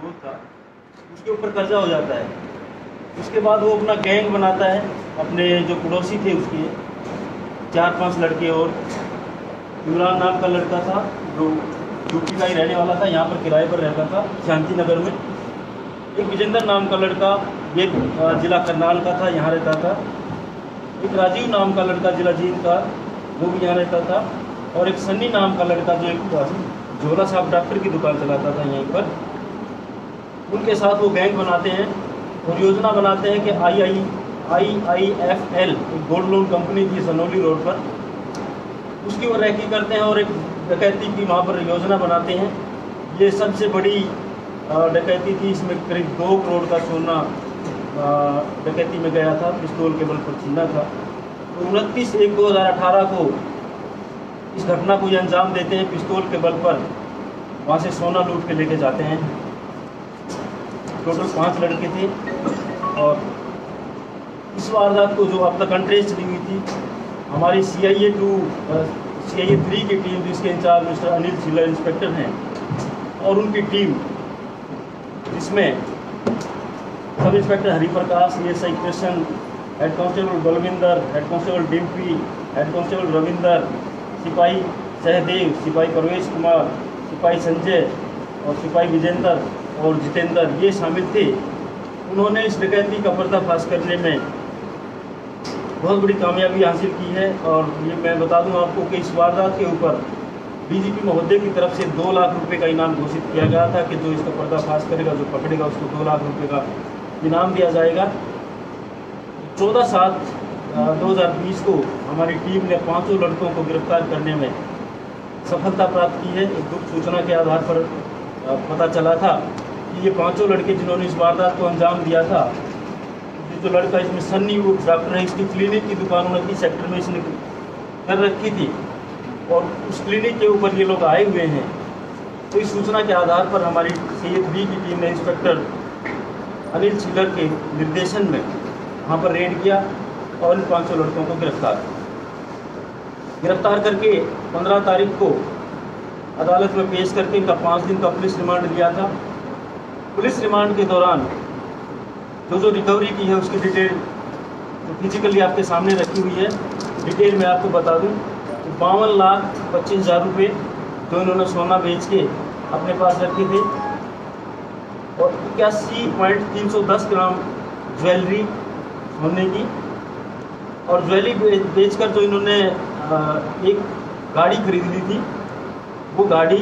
विरोध था, उसके ऊपर कर्जा हो जाता है। उसके बाद वो अपना गैंग बनाता है, अपने जो पड़ोसी थे उसके 4-5 लड़के, और इमरान नाम का लड़का था जो यूपी का ही रहने वाला था, यहाँ पर किराए पर रहता था शांति नगर में। एक विजेंद्र नाम का लड़का, ये जिला करनाल का था, यहाँ रहता था। एक राजीव नाम का लड़का जिला जींद का, वो भी यहाँ रहता था। और एक सन्नी नाम का लड़का जो एक झोला साहब डॉक्टर की दुकान चलाता था यहीं पर। उनके साथ वो गैंग बनाते हैं और योजना बनाते हैं कि IIFL एक गोल्ड लोन कंपनी थी सनौली रोड पर, उसकी वो रैकी करते हैं और एक डकैती की वहाँ पर योजना बनाते हैं। ये सबसे बड़ी डकैती थी, इसमें करीब 2 करोड़ का सोना डकैती में गया था, पिस्तौल के बल पर छीना था। तो 29/1/2018 को इस घटना को ये अंजाम देते हैं, पिस्तौल के बल पर वहाँ से सोना लूट के लेके जाते हैं। टोटल 5 लड़के थे और इस वारदात को जो अब तक अनट्रेस चली हुई थी, हमारी CIA 3 की टीम जिसके इंचार्ज मिस्टर अनिल चिल्ला इंस्पेक्टर हैं, और उनकी टीम जिसमें sub inspector Hariprakash, CSI Krishna, head constable Balwinder, head constable Dimpy, head constable Ravinder, सिपाही सहदेव, सिपाही परवेश कुमार, सिपाही संजय और सिपाही विजेंद्र और जितेंद्र, ये शामिल थे। उन्होंने इस डकैती का पर्दाफाश करने में बहुत बड़ी कामयाबी हासिल की है। और ये मैं बता दूं आपको कि इस वारदात के ऊपर DGP महोदय की तरफ से 2 लाख रुपए का इनाम घोषित किया गया था कि जो इसका पर्दाफाश करेगा, जो पकड़ेगा, उसको 2 लाख रुपए का इनाम दिया जाएगा। 14/7/2020 को हमारी टीम ने 5 लड़कों को गिरफ्तार करने में सफलता प्राप्त की है। एक गुप्त सूचना के आधार पर पता चला था कि ये 5 लड़के जिन्होंने इस वारदात को अंजाम दिया था, जो लड़का इसमें सन्नी वो डॉक्टर है, इसकी क्लिनिक की दुकान उन्होंने सेक्टर में इसने कर रखी थी और उस क्लिनिक के ऊपर ये लोग आए हुए हैं। तो इस सूचना के आधार पर हमारी CA 3 की टीम ने इंस्पेक्टर अनिल चिल्लर के निर्देशन में वहाँ पर रेड किया और इन 5 लड़कों को गिरफ्तार करके 15 तारीख को अदालत में पेश करके इनका 5 दिन का पुलिस रिमांड लिया था। पुलिस रिमांड के दौरान जो रिकवरी की है उसकी डिटेल तो फिजिकली आपके सामने रखी हुई है। डिटेल में आपको बता दूं तो 52,25,000 रुपये जो इन्होंने सोना बेच के अपने पास रखे थे और 81.310 ग्राम ज्वेलरी सोने की, और ज्वेलरी बेचकर जो इन्होंने एक गाड़ी खरीद ली थी, वो गाड़ी,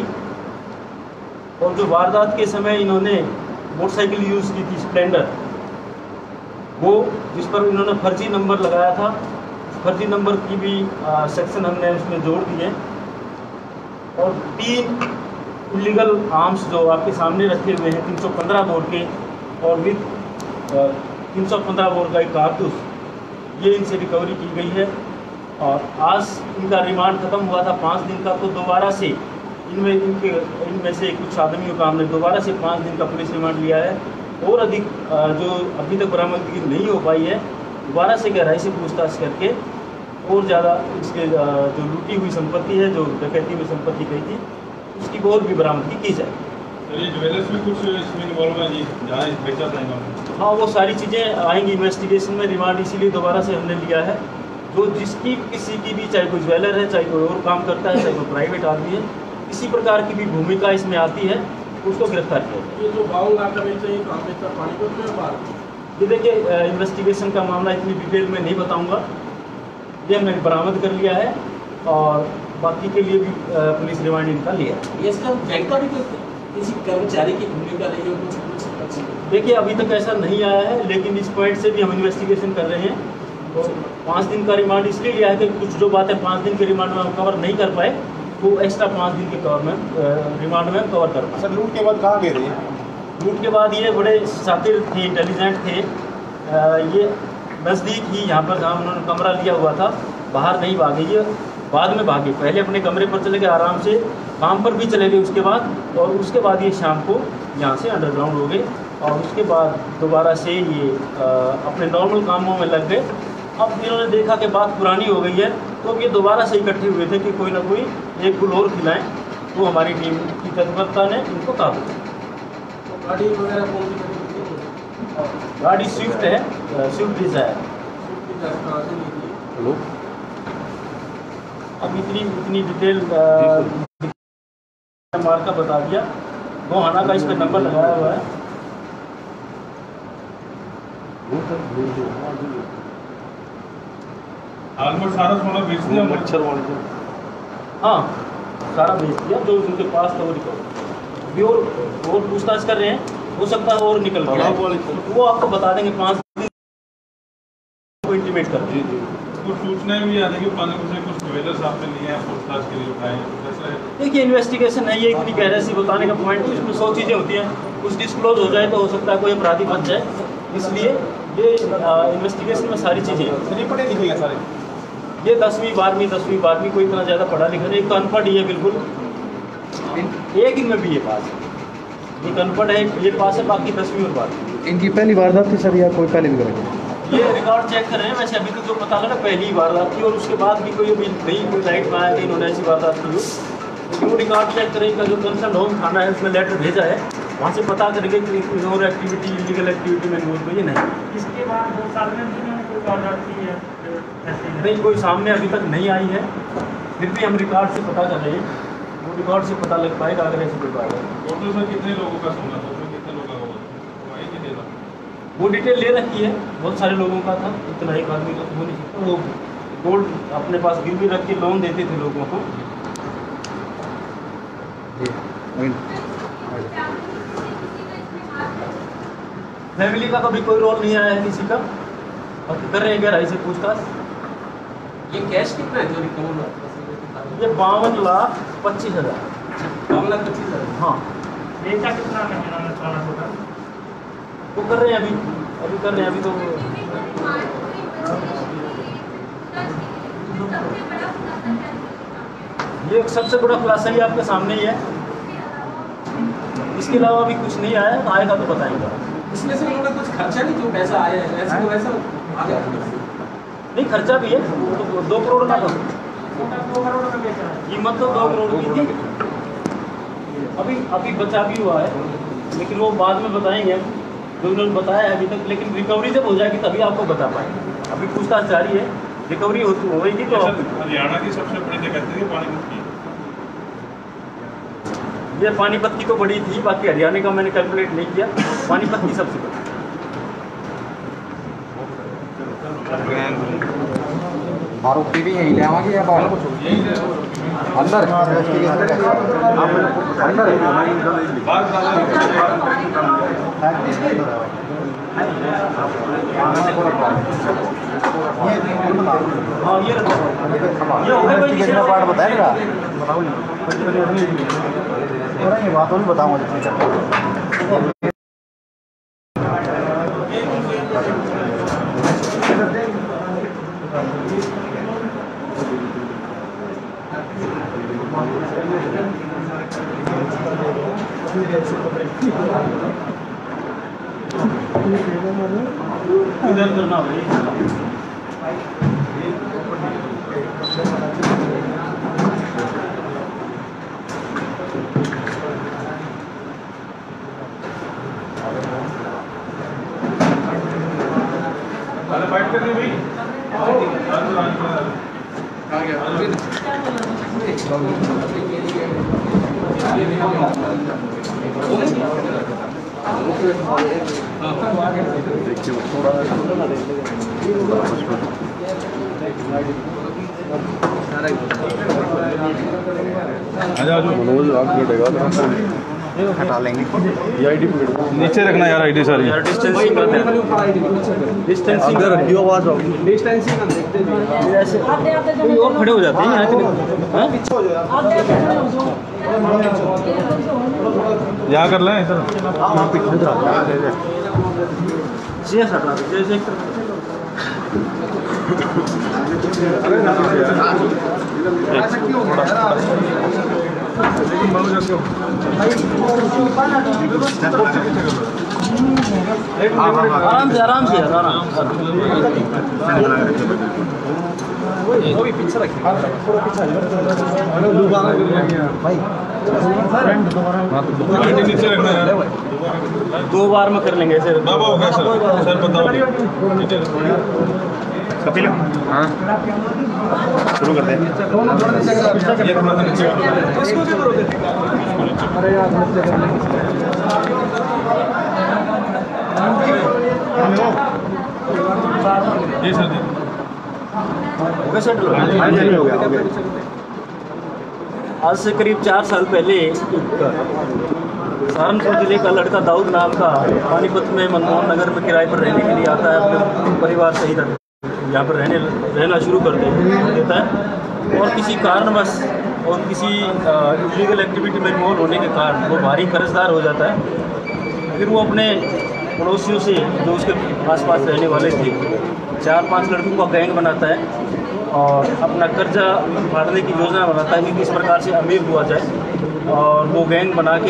और जो वारदात के समय इन्होंने मोटरसाइकिल यूज़ की थी स्प्लेंडर, वो जिस पर इन्होंने फर्जी नंबर लगाया था, फर्जी नंबर की भी सेक्शन हमने उसमें जोड़ दिए। और 3 इलीगल आर्म्स जो आपके सामने रखे हुए हैं 315 बोर के और विद 315 बोर का एक कारतूस, ये इनसे रिकवरी की गई है। और आज इनका रिमांड ख़त्म हुआ था 5 दिन का, तो दोबारा से इनमें से कुछ आदमियों का हमने दोबारा से 5 दिन का पुलिस रिमांड लिया है। और अधिक जो अभी तक बरामदगी नहीं हो पाई है, दोबारा से गहराई से पूछताछ करके और ज़्यादा इसके जो लूटी हुई संपत्ति है, जो डकैती में संपत्ति गई थी, उसकी और भी बरामदगी की जाए। ज्वेलर्स में कुछ इसमें इन्वॉल्व है जी, जहाँ बेचा था इन्होंने? हाँ, वो सारी चीज़ें आएंगी इन्वेस्टिगेशन में। रिमांड इसीलिए दोबारा से हमने लिया है, जो जिसकी किसी की भी, चाहे कोई ज्वेलर है, चाहे कोई और काम करता है, चाहे कोई प्राइवेट आदमी है, किसी प्रकार की भी भूमिका इसमें आती है, उसको गिरफ्तार किया जाए। ये जो गाँव इलाका में चाहिए कहाँ पे था, पानीपत में बाहर? ये देखिए, इन्वेस्टिगेशन का मामला इतनी डिटेल में नहीं बताऊंगा, ये हमने बरामद कर लिया है और बाकी के लिए भी पुलिस रिमांड इनका लिया है। ये इसका बैंकता भी किसी कर्मचारी की भूमिका रही हो कुछ? देखिए, अभी तक ऐसा नहीं आया है, लेकिन इस पॉइंट से भी हम इन्वेस्टिगेशन कर रहे हैं। तो 5 दिन का रिमांड इसलिए लिया है कि कुछ जो बातें 5 दिन के रिमांड में हम कवर नहीं कर पाए, तो एक्स्ट्रा 5 दिन के कवर में रिमांड में कवर कर पाए। सर, लूट के बाद कहाँ गए थे? लूट के बाद ये बड़े शातिर थे, इंटेलिजेंट थे। ये नज़दीक ही यहाँ पर जहाँ उन्होंने कमरा लिया हुआ था, बाहर नहीं भागे, ये बाद में भागे। पहले अपने कमरे पर चले गए, आराम से काम पर भी चले गए उसके बाद, और उसके बाद ये शाम को यहाँ से अंडरग्राउंड हो गए और उसके बाद दोबारा से ये अपने नॉर्मल कामों में लग गए। अब इन्होंने देखा कि बात पुरानी हो गई है, तो अब ये दोबारा से इकट्ठे हुए थे कि कोई ना कोई एक गुल और खिलाएँ, तो हमारी टीम की तत्परता ने इनको काबू किया। गाड़ी वगैरह कौन सी खरीदी? गाड़ी स्विफ्ट है, स्विफ्ट डिज़ायर। कहाँ से ली थी? हेलो अब इतनी डिटेल मार्का बता दिया। गोहाना का इस पर नंबर लगाया हुआ है। ऑलमोस्ट सारा सोना बेच दिया मच्छर वाले। हाँ, सारा भेज दिया जो उनके पास था वो रिकवर। अभी और पूछताछ कर रहे हैं, हो सकता है और निकल गया है। वो आपको बता देंगे 5 दिन को इंटीमेट कर जी जी कुछ सूचनाएं भी आ रही कि पानी से कुछ ज्वेलर्स आपने लिए हैं पूछताछ के लिए उठाए हैं कुछ ऐसा है? देखिए, इन्वेस्टिगेशन है, ये इतनी गहराई बताने का पॉइंट है। इसमें 100 चीज़ें होती हैं, कुछ डिस्क्लोज हो जाए तो हो सकता है कोई अपराधी बच जाए, इसलिए ये इन्वेस्टिगेशन में सारी चीज़ें नहीं पढ़े लिखे हैं सारे। ये 10वीं 12वीं कोई इतना ज़्यादा पढ़ा लिखा नहीं, एक तो अनपढ़ ही है बिल्कुल, एक इनमें भी ये पास है, एक अनपढ़ है, ये पास है, बाकी 10वीं और 12वीं। इनकी पहली वारदात थी सर या कोई पहले भी करेंगे? ये रिकॉर्ड चेक कर रहे हैं, वैसे अभी तक जो पता लगा पहली ही वारदात थी, और उसके बाद भी कोई अभी नहीं कोई लाइट में आया कि इन्होंने ऐसी वारदात की हो। लेकिन वो रिकॉर्ड चेक करेंगे, जो कंसर्न होम थाना है उसमें लेटर भेजा है, वहाँ से पता करेंगे कि इग्नोर एक्टिविटी इलीगल एक्टिविटी में इन्वॉल्व हुई है नहीं। इसके बाद 2 साल में भी उन्होंने कोई वारदात की है? नहीं, कोई सामने अभी तक नहीं आई है, फिर भी हम रिकॉर्ड से पता कर रहे हैं, वो रिकॉर्ड से पता लग पाएगा अगर ऐसी कोई बात है। टोटल में कितने लोगों का सोना था उसमें कितने लोगों का होगा वही की देना वो डिटेल ले रखी है, बहुत सारे लोगों का था, इतना एक आदमी का हो नहीं सकता। वो गोल्ड अपने पास गिरवी रख के लोन देते थे लोगों को। फैमिली का कभी कोई रोल नहीं आया है किसी का, और कर रहे हैं गहराई से पूछताछ। ये कैश कितना है जो रिकवर हुआ? ये 52,25,000। 52,25,000। हाँ, बेचा कितना महीना में सोना टोटल? वो कर रहे हैं अभी कर रहे हैं, अभी तो ये सबसे बड़ा खुलासा ही आपके सामने ही है, इसके अलावा भी कुछ नहीं आया, तो आएगा तो बताएंगे। इसमें से उन्होंने कुछ खर्चा नहीं जो पैसा आया है ऐसे तो वैसा आ गया? नहीं, खर्चा भी है, तो 2 करोड़ का था, टोटल 2 करोड़ में बेचा है। कीमत तो 2 करोड़ की थी। अभी बचा भी हुआ है, लेकिन वो बाद में बताएंगे जो उन्होंने बताया है अभी तक। लेकिन रिकवरी जब हो जाएगी तभी आपको बता पाएंगे, अभी पूछताछ जारी है, रिकवरी होगी तो हरियाणा की सबसे बड़ी दिक्कत थी पानीपत की। ये पानीपत की तो बड़ी थी, बाकी हरियाणा का मैंने कैलकुलेट नहीं किया, पानीपत की सबसे बड़ी। आरोपी भी यही ले आवांगे या बाहर अंदर हाँ, ये हो गया भाई, कितने पार्ट बताएगा? बताओ ये बात नहीं बताऊंगा। इधर करना भाई। अरे बैठ कर भाई मनोज आग लड़ेगा हटा लेंगे। ये आईडी नीचे रखना यार आईडी सारी यार डिस्टेंसिंग करते हैं, डिस्टेंसिंग कर रखियो, आवाज आओ, डिस्टेंसिंग हम देखते हैं ऐसे कोई और खड़े हो जाते हैं यहाँ इतने। हाँ? यहाँ कर लें इधर जैसे हटा दो, जैसे आराम से आराम से आराम वो भी पीछे रखिए पूरा पीछे नीचे रखना है 2 बार में कर लेंगे सर। बाबा हो गया सर बताओ कपिल हाँ शुरू करते हैं। जी सर आज से करीब 4 साल पहले सहारनपुर जिले का लड़का दाऊद नाम का पानीपत में मनमोहन नगर में किराए पर रहने के लिए आता है। अपने परिवार सहित यहाँ पर रहना शुरू कर देता है और किसी कारणवश और किसी इलीगल एक्टिविटी में इन्वॉल्व होने के कारण वो भारी कर्जदार हो जाता है। फिर वो अपने पड़ोसियों से जो उसके आसपास रहने वाले थे 4-5 लड़कों का गैंग बनाता है और अपना कर्जा फाड़ने की योजना बनाता है कि किस प्रकार से अमीर हुआ जाए। और वो गैंग बना के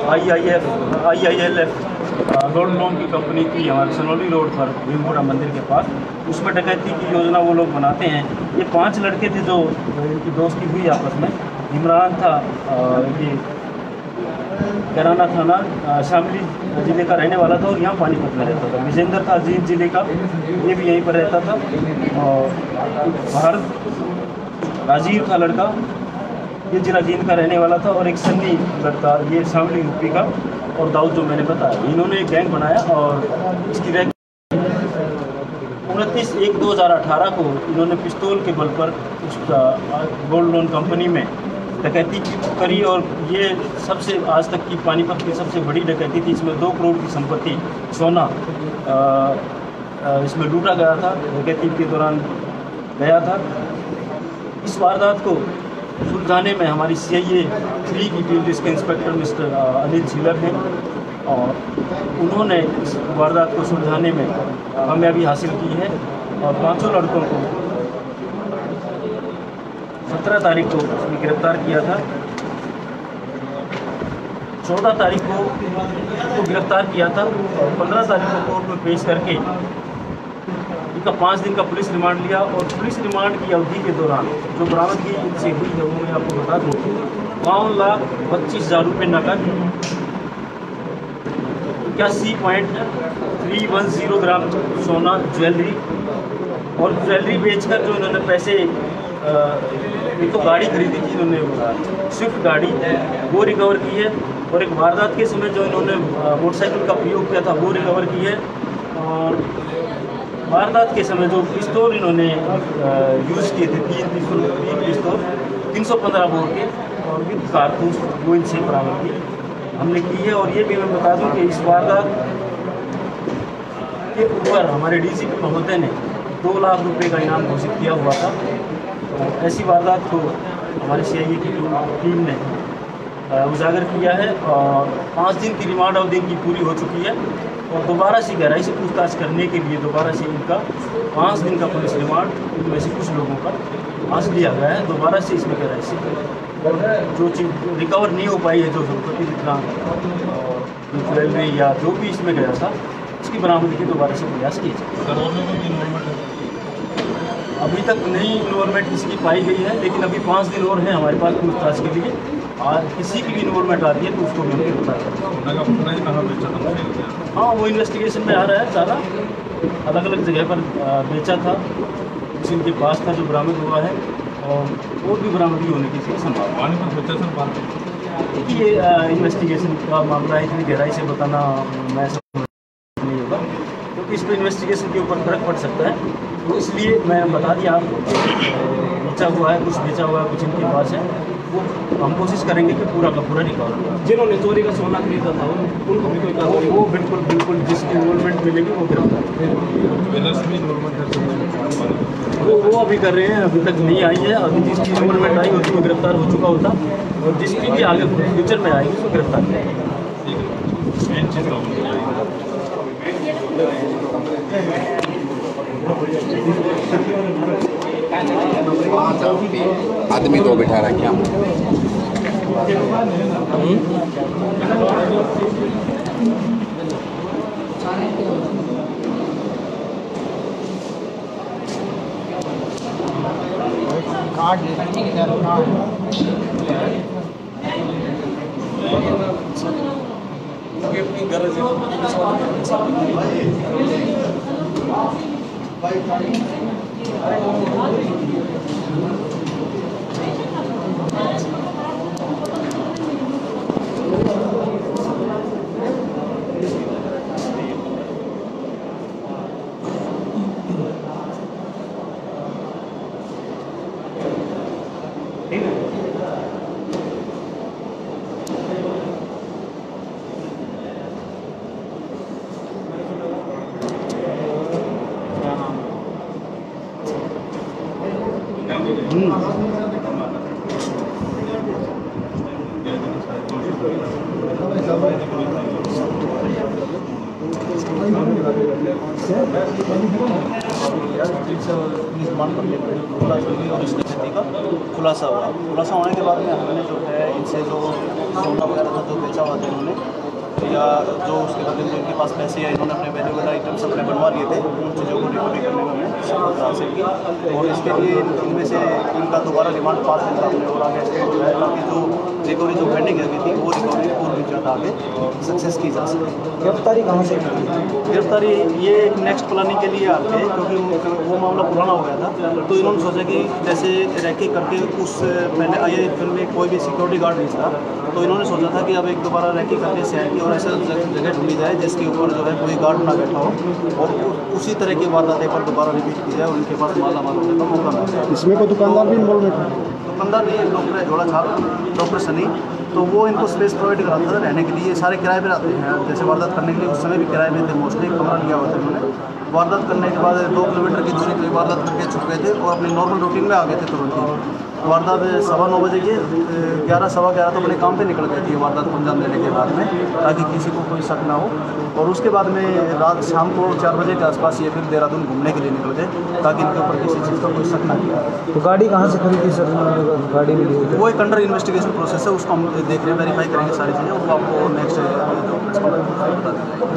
IILF गोल्ड लोन की कंपनी की हमारे सनौली रोड पर भीमपुरा मंदिर के पास उसमें डकैती की योजना वो लोग बनाते हैं। ये 5 लड़के थे जो इनकी दोस्ती हुई आपस में। इमरान था ये कैराना थाना शामली जिले का रहने वाला था और यहाँ पानीपत में रहता था। विजेंद्र था जींद जिले का, ये भी यहीं पर रहता था। और भारत राजीव था लड़का, ये जिला जींद का रहने वाला था। और एक सन्नी लड़का ये शामली यूपी का। और दाऊद जो मैंने बताया, इन्होंने एक गैंग बनाया और इसकी रैंक 29/1/2018 को इन्होंने पिस्तौल के बल पर उस गोल्ड लोन कंपनी में डकैती करी। और ये सबसे आज तक की पानीपत की सबसे बड़ी डकैती थी। इसमें 2 करोड़ की संपत्ति सोना इसमें लूटा गया था, डकैती के दौरान गया था। इस वारदात को सुलझाने में हमारी CIA 3 की टीम जिसके इंस्पेक्टर मिस्टर अनिल झीलर हैं और उन्होंने इस वारदात को सुलझाने में कामयाबी हासिल की है। और 5 लड़कों को 17 तारीख को उसने गिरफ्तार किया था। 14 तारीख को गिरफ्तार किया था और 15 तारीख को कोर्ट में पेश करके इनका 5 दिन का पुलिस रिमांड लिया। और पुलिस रिमांड की अवधि के दौरान जो बरामदगी इनसे हुई है वो मैं आपको बता दूँ 52,25,000 रुपये नकद, 81.310 ग्राम सोना ज्वेलरी और ज्वेलरी बेचकर जो इन्होंने पैसे एक तो गाड़ी खरीदी थी इन्होंने स्विफ्ट गाड़ी वो रिकवर की है। और एक वारदात के समय जो इन्होंने मोटरसाइकिल का प्रयोग किया था वो रिकवर की है। और वारदात के समय जो पिस्तौल इन्होंने यूज़ किए थे 3 पिस्तौल 315 बोर के और विद कारतूस वो इनसे बरामद की हमने की है। और ये भी मैं बता दूं कि इस वारदात के ऊपर हमारे DCP महोदय ने 2 लाख रुपए का इनाम घोषित किया हुआ था। तो ऐसी वारदात को हमारी CIA की टीम ने उजागर किया है और 5 दिन की रिमांड अवधि इनकी पूरी हो चुकी है। और दोबारा से गहराई से पूछताछ करने के लिए दोबारा से इनका 5 दिन का पुलिस रिमांड इनमें से कुछ लोगों का आज लिया गया है। दोबारा से इसमें गहराई से जो चीज़ रिकवर नहीं हो पाई है, जो संपत्ति जितना ज्वेलरी या जो भी इसमें गया था उसकी बरामदगी की दोबारा से प्रयास किए जाए। अभी तक नई इन्वॉल्वमेंट इसकी पाई गई है, लेकिन अभी 5 दिन और हैं हमारे पास पूछताछ के लिए। और किसी की भी इन्वॉल्वमेंट आती है तो उसको भी हम गिरफ्तार करते हैं। हाँ, वो इन्वेस्टिगेशन में आ रहा है। सारा अलग अलग जगह पर बेचा था, कुछ इनके पास था जो बरामद हुआ है और भी बरामदगी होने की संभावना। ये इन्वेस्टिगेशन का मामला है, इतनी गहराई से बताना मैं नहीं होगा क्योंकि इस पर इन्वेस्टिगेशन के ऊपर फर्क पड़ सकता है। तो इसलिए मैं बता दिया आपको बेचा हुआ है, कुछ बेचा हुआ है, कुछ इनके पास है। वो हम कोशिश करेंगे कि पूरा का पूरा रिकवर हो। जिन्होंने चोरी का सोना खरीदा था उनको भी कोई कार्रवाई वो बिल्कुल जिसकी इन्वॉल्वमेंट मिलेगी वो गिरफ्तार वो अभी कर रहे हैं। अभी तक नहीं आई है। अभी जिसकी इन्वॉल्वमेंट आई होती वो गिरफ्तार हो चुका होता और जिसकी भी आगे फ्यूचर में आएगी उसको गिरफ्तार करेंगे। आदमी 2 बिठा रखे हैं। अपनी गरज है पुलिस खुलासा हुआ। खुलासा होने के बाद में हमने जो है इनसे जो सोना वगैरह था जो बेचा हुआ था इन्होंने, या जो उसके बदले में इनके पास पैसे या इन्होंने अपने वैल्यूएबल आइटम्स अपने बनवा लिए थे, उन चीज़ों को रिकवरी करने में हमें सफलता हासिल की। और इसके लिए इनमें से इनका दोबारा रिमांड 5 दिन का हमने और आगे एक्सटेंड जो है, ताकि जो रिकवरी जो पेंडिंग रही थी वो रिकवरी और भी ज़्यादा आगे सक्सेस की जा सके। गिरफ्तारी कहाँ से की? गिरफ्तारी ये एक नेक्स्ट प्लानिंग के लिए आते हैं, क्योंकि वो मामला पुराना हो गया था। तो इन्होंने सोचा कि जैसे रैकी करके उस पहले आए फिल्म में कोई भी सिक्योरिटी गार्ड नहीं था, तो इन्होंने सोचा था कि अब एक दोबारा रैकी करके से आएगी और ऐसा जगह ढूंढी जाए जिसके ऊपर जो है कोई गार्ड ना बैठा हो और उसी तरह की वारदातें पर दोबारा रिपीट की जाए और उनके पास माला माल होने का मौका मिल जाए। इसमें कोई दुकानदार भी इन्वॉल्व था? दुकानदार नहीं, एक डॉक्टर है जोड़ा छाप, डॉक्टर सनी, तो वो इनको स्पेस प्रोवाइड कराता था रहने के लिए। सारे किराए पर आते हैं, जैसे वारदात करने के लिए उस समय भी किराए पे थे, मोस्टली कमरा लिया हुआ था उन्होंने। वारदात करने के बाद 2 किलोमीटर की दूरी पर वारदात करके छुप गए थे और अपने नॉर्मल रूटीन में आ गए थे तुरंत ही। वारदात 9:15 बजे के 11, सवा 11 तो अपने काम पे निकल गए थे वारदात को अंजाम देने के बाद में, ताकि किसी को कोई शक ना हो। और उसके बाद में रात शाम को 4 बजे के आसपास ये फिर देहरादून घूमने के लिए निकल गए, ताकि इनके ऊपर किसी चीज़ का कोई शक ना किया। तो गाड़ी कहाँ से खरीदी सर? गाड़ी मिली हुई वो एक अंडर इन्वेस्टिगेशन प्रोसेस है, उसको हम देख रहे हैं, वेरीफाई करेंगे सारी चीज़ें, वो आपको नेक्स्ट बता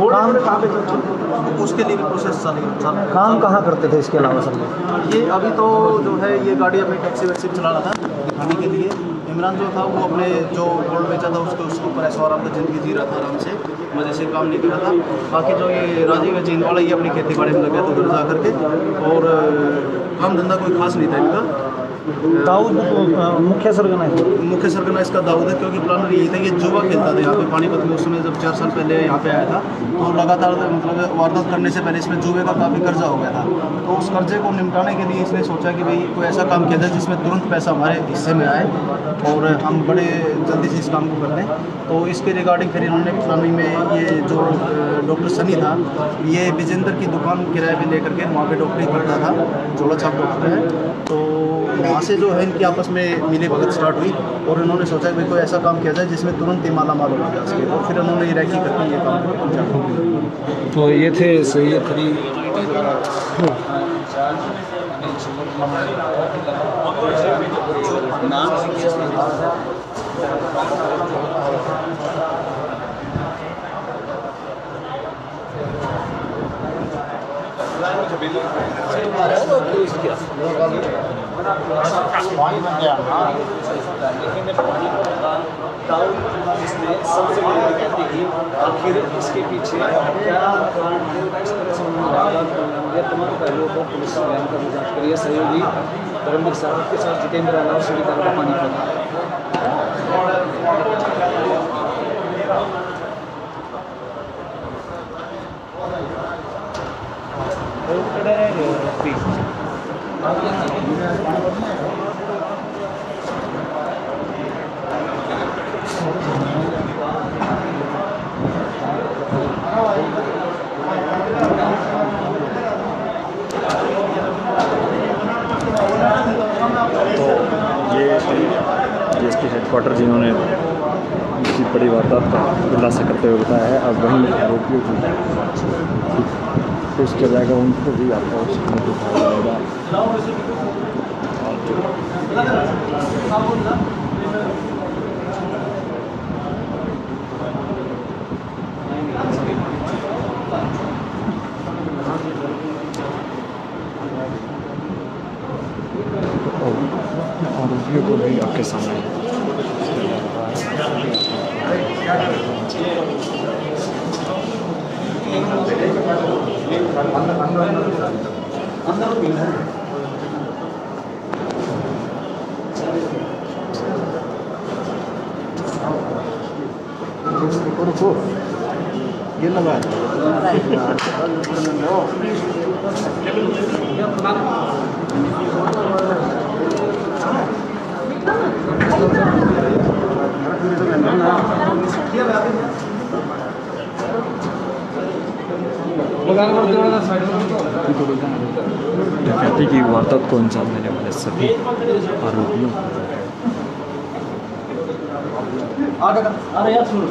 देंगे। उसके लिए भी प्रोसेस चलेगा। काम कहाँ करते थे इसके अलावा सर? ये अभी तो जो है ये गाड़ी अपनी टैक्सी वैक्सी चला रहा था दिखाने के लिए। इमरान जो था वो अपने जो गोल्ड बेचा था उसके ऊपर ऐसा आराम से ज़िंदगी जी रहा था, आराम से मज़े से काम नहीं कर रहा था। बाकी जो ये राजीव है जींद वाला, ये अपनी खेती बाड़ी में लगे थे उधर जा करके, और काम धंधा कोई खास नहीं था इनका। दाऊद मुख्य सरगना है? मुख्य सरगना इसका दाऊद है, क्योंकि प्लानर यही था, ये जुआ खेलता था यहाँ पे पानीपत में। उस समय जब 4 साल पहले यहाँ पे आया था तो लगातार मतलब वारदात करने से पहले इसमें जुए का काफ़ी कर्जा हो गया था। तो उस कर्जे को निपटाने के लिए इसने सोचा कि भाई कोई ऐसा काम किया जाए जिसमें तुरंत पैसा हमारे हिस्से में आए और हम बड़े जल्दी से इस काम को कर दें। तो इसके रिगार्डिंग फिर इन्होंने प्लानिंग में ये जो डॉक्टर सनी था, ये विजेंद्र की दुकान किराए पे लेकर के वहाँ पे डॉक्टरी करता था, जोड़ा छाप डॉक्टर है। तो वहाँ से जो है इनकी आपस में मिली भगत स्टार्ट हुई और इन्होंने सोचा कि कोई ऐसा काम किया जाए जिसमें तुरंत ही माला माल हो जा सके, और फिर उन्होंने ये रैकी करके ये काम किया। तो ये थे सही खरी आखिर इसके पीछे क्या कारण है, किस तरह से उन्होंने तमाम पहलुओं को पुलिस ने बयान कर जांच करी है। सहयोगी धर्मवीर साहब के साथ जितेंद्र राणा और श्री का पानी पड़ा। DSP हेडक्वार्टर जिन्होंने इसी बड़ी वारदात का खुलासा करते हुए बताया है, अब वहीं आरोपियों की पेश किया जाएगा, उनको भी आपको दिखाया जाएगा। आपके सामने ये लगा डकैती की वारदात को अंजाम देने वाले सभी आरोपियों अरे यार सुनो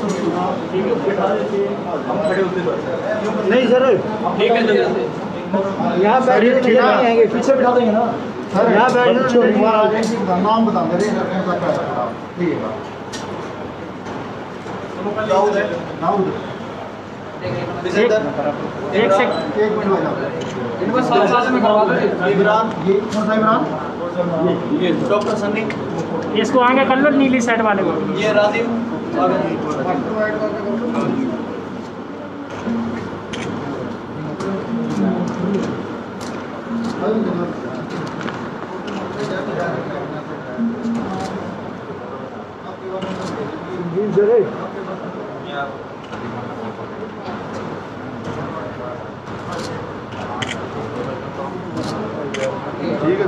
नहीं सर ठीक है यहाँ बैठे नहीं आएंगे पीछे बिठा देंगे ना सर यहाँ बैठे नाम बता दे रहे ठीक है दाऊद है दाऊद एक मिनट भाई इनको साथ में करवा दो इमरान ये कौन सा इमरान ये डॉक्टर सन्नी इसको आगे कर लो नीली शर्ट वाले को। ये राजीव ठीक है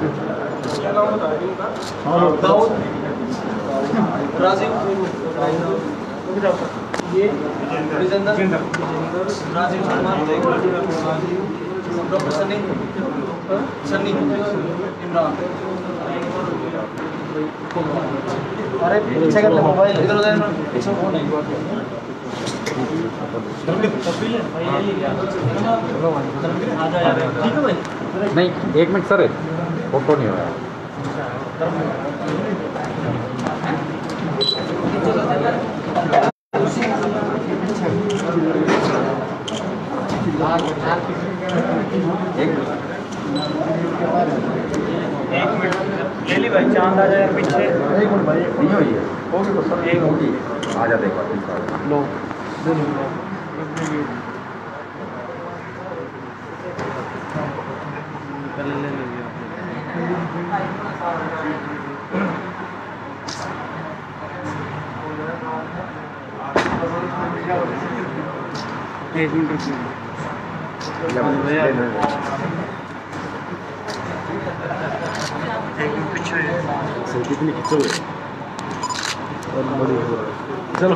दाऊद राजीव ये विजेंद्र राजीव डॉक्टर सन्नी सन्नी इमरान अरे पीछे कर ले मोबाइल इधर उधर पीछे फोन है नहीं 1 मिनट सर फोटो नहीं हो रहा एक मिनट ले ली भाई चांद आ जाए पीछे। एक मिनट भाई नहीं हुई है होगी तो सर एक होगी आ जा देखो लो एक मिनट कितनी खिंचो चलो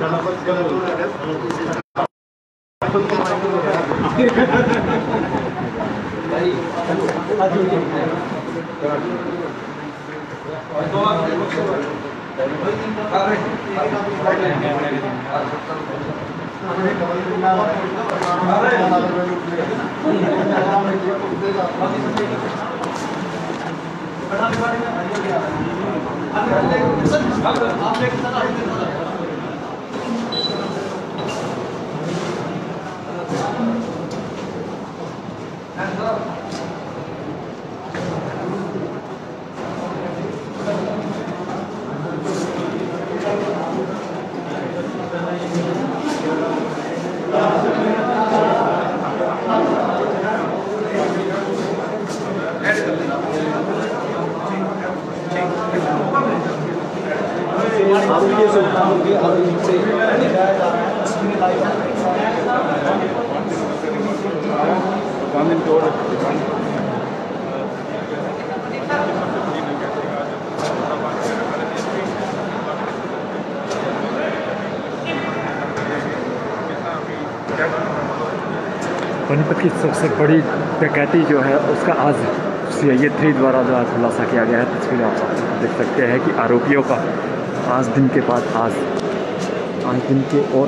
पानीपत की सबसे बड़ी डकैती जो है उसका आज CIA 3 द्वारा जो आज खुलासा किया गया है। तस्वीर आप सब देख सकते हैं कि आरोपियों का आज दिन के बाद आज दिन के और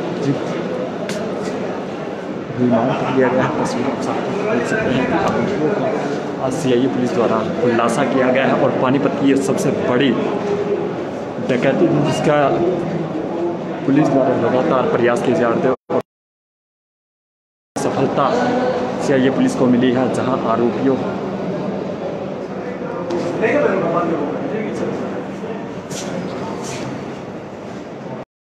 रिमांड कर लिया गया है। तस्वीर आप सब देख सकते हैं कि आरोपियों का आज CIA पुलिस द्वारा खुलासा किया गया है और पानीपत की ये सबसे बड़ी डकैती जिसका पुलिस द्वारा लगातार प्रयास किए जा रहे थे और सफलता CIA पुलिस को मिली है, जहां आरोपियों